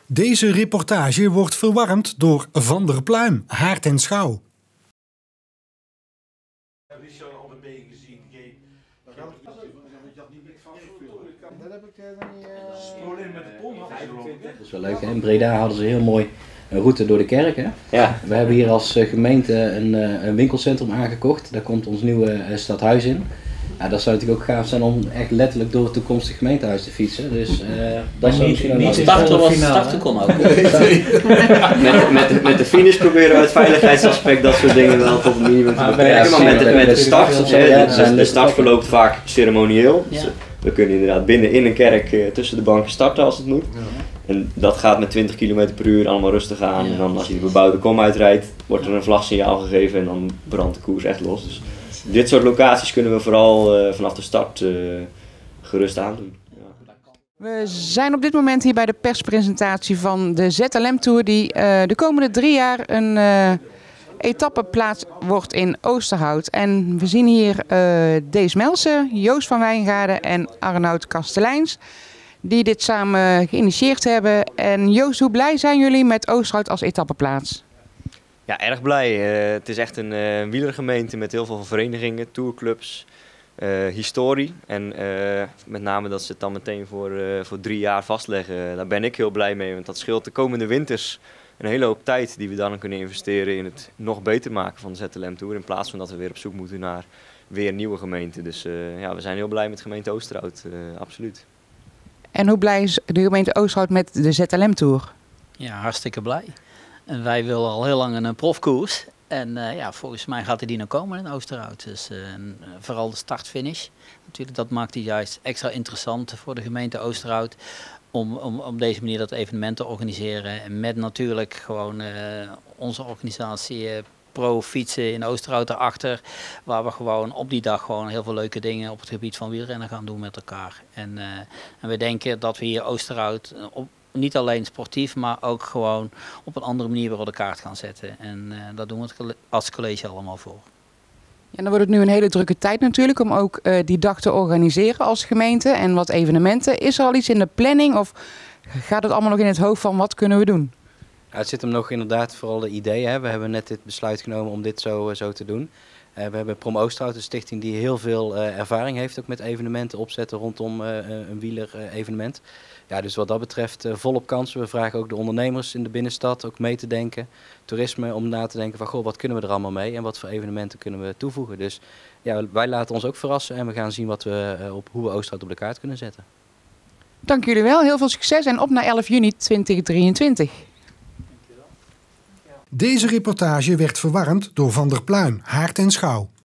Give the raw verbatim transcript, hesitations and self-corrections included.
Deze reportage wordt verwarmd door Van der Pluim, Haart en Schouw. Dat is wel leuk, hè? In Breda hadden ze heel mooi een route door de kerk. Hè? Ja. We hebben hier als gemeente een, een winkelcentrum aangekocht. Daar komt ons nieuwe stadhuis in. Ja, dat zou natuurlijk ook gaaf zijn om echt letterlijk door het toekomstig gemeentehuis te fietsen. Dus uh, dat zou misschien niet ook starten was starten kon ook. met, met, met de finish proberen we het veiligheidsaspect, dat soort dingen wel tot een minimum te beperken. Maar met de, met de start, of ja, de, de start verloopt vaak ceremonieel. Ja. Dus we kunnen inderdaad binnen in een kerk uh, tussen de banken starten als het moet. Ja. En dat gaat met twintig kilometer per uur allemaal rustig aan. Ja. En dan als je de bebouwde kom uitrijdt, wordt er een vlagsignaal gegeven en dan brandt de koers echt los. Dus dit soort locaties kunnen we vooral uh, vanaf de start uh, gerust aandoen. Ja. We zijn op dit moment hier bij de perspresentatie van de Z L M Tour die uh, de komende drie jaar een uh, etappeplaats wordt in Oosterhout. En we zien hier uh, Dees Melsen, Joost van Wijngaarden en Arnoud Kasteleins die dit samen geïnitieerd hebben. En Joost, hoe blij zijn jullie met Oosterhout als etappeplaats? Ja, erg blij. Uh, het is echt een uh, wielergemeente met heel veel verenigingen, tourclubs, uh, historie. En uh, met name dat ze het dan meteen voor, uh, voor drie jaar vastleggen. Daar ben ik heel blij mee, want dat scheelt de komende winters een hele hoop tijd die we dan kunnen investeren in het nog beter maken van de Z L M Tour. In plaats van dat we weer op zoek moeten naar weer nieuwe gemeenten. Dus uh, ja, we zijn heel blij met gemeente Oosterhout, uh, absoluut. En hoe blij is de gemeente Oosterhout met de Z L M Tour? Ja, hartstikke blij. En wij willen al heel lang een profkoers. En uh, ja, volgens mij gaat die nog komen in Oosterhout. Dus uh, vooral de start-finish. Natuurlijk, dat maakt het juist extra interessant voor de gemeente Oosterhout. Om, om op deze manier dat evenement te organiseren. En met natuurlijk gewoon uh, onze organisatie uh, Pro Fietsen in Oosterhout erachter. Waar we gewoon op die dag gewoon heel veel leuke dingen op het gebied van wielrennen gaan doen met elkaar. En, uh, en we denken dat we hier Oosterhout op niet alleen sportief, maar ook gewoon op een andere manier weer op de kaart gaan zetten. En uh, daar doen we het als college allemaal voor. Ja, dan wordt het nu een hele drukke tijd natuurlijk om ook uh, die dag te organiseren als gemeente en wat evenementen. Is er al iets in de planning of gaat het allemaal nog in het hoofd van wat kunnen we doen? Ja, het zit hem nog inderdaad vooral de ideeën. Hè. We hebben net dit besluit genomen om dit zo, uh, zo te doen. Uh, we hebben Prom Oosterhout, een stichting die heel veel uh, ervaring heeft ook met evenementen opzetten rondom uh, een wieler uh, evenement. Ja, dus wat dat betreft uh, volop kansen. We vragen ook de ondernemers in de binnenstad ook mee te denken. Toerisme, om na te denken van goh, wat kunnen we er allemaal mee en wat voor evenementen kunnen we toevoegen. Dus ja, wij laten ons ook verrassen en we gaan zien wat we, uh, op, hoe we Oosterhout op de kaart kunnen zetten. Dank jullie wel, heel veel succes en op naar elf juni tweeduizend drieëntwintig. Deze reportage werd verwarmd door Van der Pluim, Haart en Schouw.